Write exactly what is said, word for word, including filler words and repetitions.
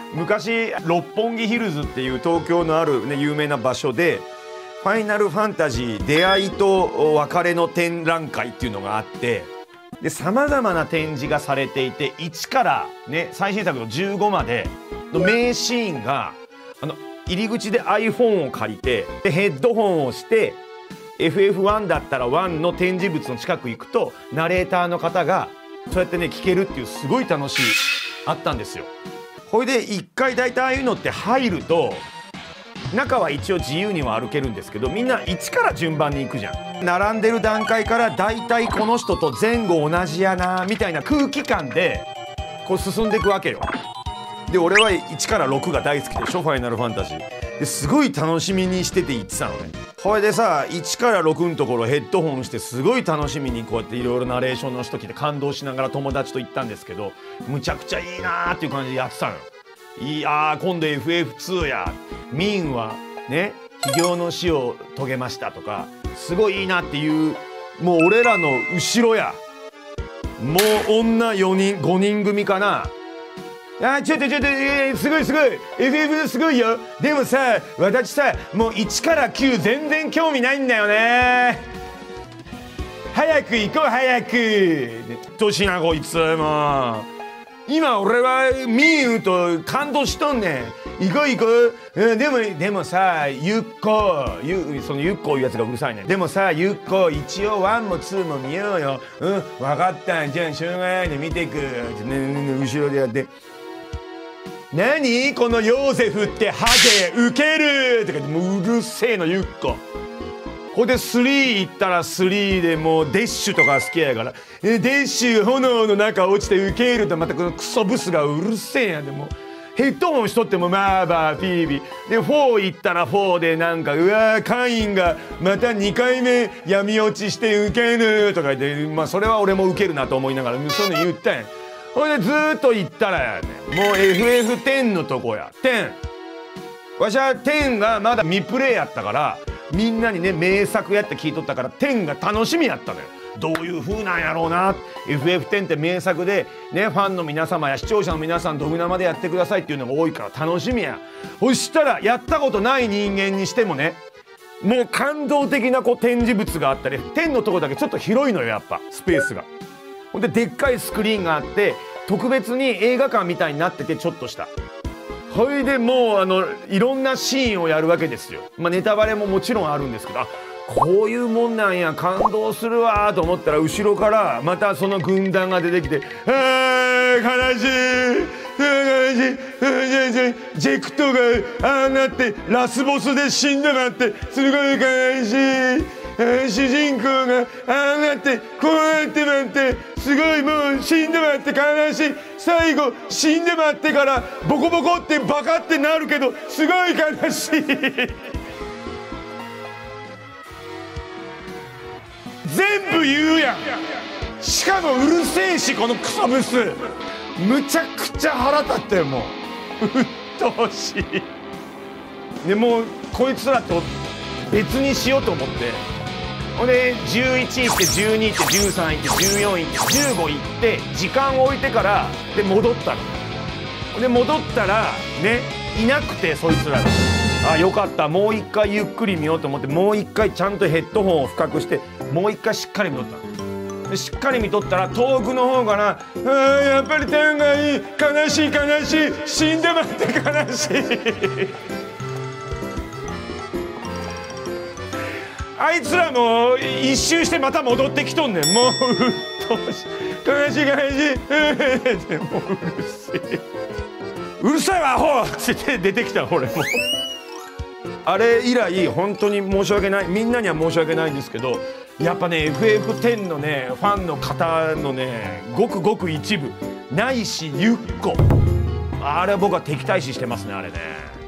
昔六本木ヒルズっていう東京のある、ね、有名な場所で「ファイナルファンタジー出会いと別れの展覧会」っていうのがあってでさまざまな展示がされていていちから、ね、最新作のじゅうごまでの名シーンがあの入り口で iPhone を借りてでヘッドホンをして エフエフワン だったらワンの展示物の近く行くとナレーターの方がそうやってね聞けるっていうすごい楽しいあったんですよ。ほいで一回大体ああいうのって入ると中は一応自由には歩けるんですけどみんないちから順番に行くじゃん。並んでる段階から大体この人と前後同じやなみたいな空気感でこう進んでいくわけよ。で俺はいちからろくが大好きでしょファイナルファンタジーですごい楽しみにしてて行ってたのね。これでさいちからろくのところヘッドホンしてすごい楽しみにこうやっていろいろナレーションの人来て感動しながら友達と行ったんですけどむちゃくちゃいいなーっていう感じでやってたのよ。いやー今度 エフエフツー やミンはね起業の死を遂げましたとかすごいいいなっていうもう俺らの後ろやもう女よにんごにん組かな。あちょっとちょっと、えー、すごいすごい エフエフ すごいよ。でもさ私さもういちからきゅう全然興味ないんだよね。早く行こう早く。うっとうしいなこいつもう今俺はミーと感動しとんねん。行こう行こう、うん、でもでもさゆっこゆそのゆっこいうやつがうるさいね。でもさゆっこ一応ワンもツーも見ようよ。うん分かったじゃあしょうがないで見てく、ねねね、後ろでやって何このヨーゼフってハゲウケるとかもううるせえのゆっこ。ここでスリー行ったらスリーでもうデッシュとか好きやからえデッシュ炎の中落ちてウケるとまたこのクソブスがうるせえやでもうヘッドホンしとってもまあまあピービーでフォー行ったらフォーでなんかうわーカインがまたにかいめ闇落ちしてウケるとか言ってまあそれは俺もウケるなと思いながらそういうの言ったんや。ほいでずーっと行ったらやねもう エフエフテン のとこやテン。わしはテンがまだ未プレイやったからみんなにね名作やって聞いとったからテンが楽しみやったのよ。どういう風なんやろうな エフエフテン って名作でねファンの皆様や視聴者の皆さんドブ生でやってくださいっていうのが多いから楽しみや。そしたらやったことない人間にしてもねもう感動的なこう展示物があったりテンのとこだけちょっと広いのよやっぱスペースが。ほんででっかいスクリーンがあって特別に映画館みたいになっててちょっとしたほいでもうあのいろんなシーンをやるわけですよ。まあネタバレももちろんあるんですけどあこういうもんなんや感動するわと思ったら後ろからまたその軍団が出てきて「あー悲しい悲しいジェクトがああなってラスボスで死んでまってすごい悲しい。主人公がああなってこうやってまってすごいもう死んでまって悲しい。最後死んでまってからボコボコってバカってなるけどすごい悲しい全部言うやん。しかもうるせえしこのクソブスむちゃくちゃ腹立ったよもううっとうしい。でもうこいつらと別にしようと思ってほんでじゅういち行ってじゅうに行ってじゅうさん行ってじゅうよん行ってじゅうご行って時間を置いてからで戻ったの。で戻ったらねいなくてそいつらがあよかったもう一回ゆっくり見ようと思ってもう一回ちゃんとヘッドホンを深くしてもう一回しっかり見とったの。でしっかり見とったら遠くの方から「あやっぱり天がいい悲しい悲しい死んでまって悲しい」あいつらも一周してまた戻ってきとんねん。もううっとうしい悲しい悲しいってもううるせえうるさいわアホって出てきた俺もあれ以来本当に申し訳ないみんなには申し訳ないんですけどやっぱね エフエフテン のねファンの方のねごくごく一部ないしゆっこあれ僕は敵対視してますねあれね。